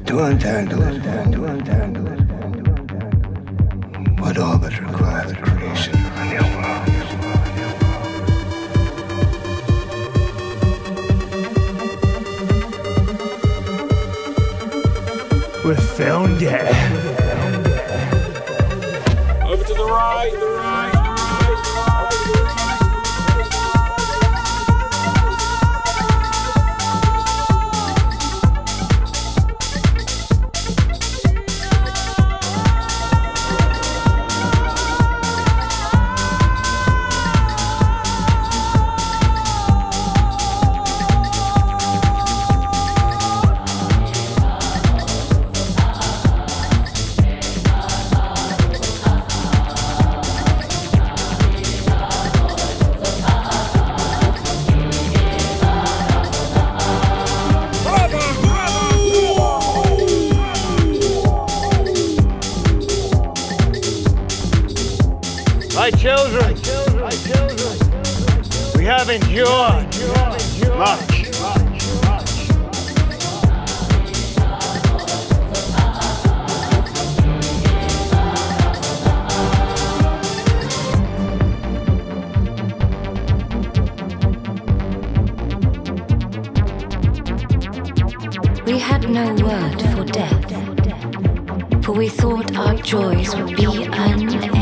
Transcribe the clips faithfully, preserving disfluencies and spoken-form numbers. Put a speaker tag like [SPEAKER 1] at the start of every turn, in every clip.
[SPEAKER 1] To untangle it, to untangle it, would all but require the creation of a new world.
[SPEAKER 2] We found it.
[SPEAKER 3] Over to the right, the right, the right, the
[SPEAKER 2] My children, we have endured much.
[SPEAKER 4] We had no word for death, for we thought our joys would be unending.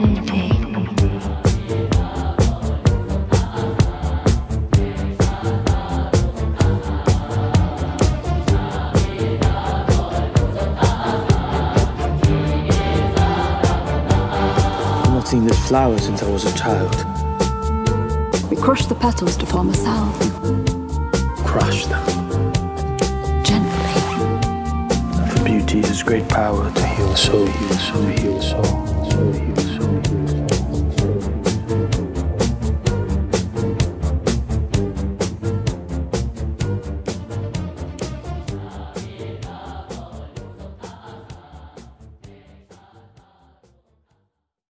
[SPEAKER 5] I've not seen this flower since I was a child.
[SPEAKER 6] We crush the petals to form a salve.
[SPEAKER 5] Crush them.
[SPEAKER 6] Gently.
[SPEAKER 5] For beauty has great power to heal the soul, heal the soul, heal the soul, soul, heal the soul.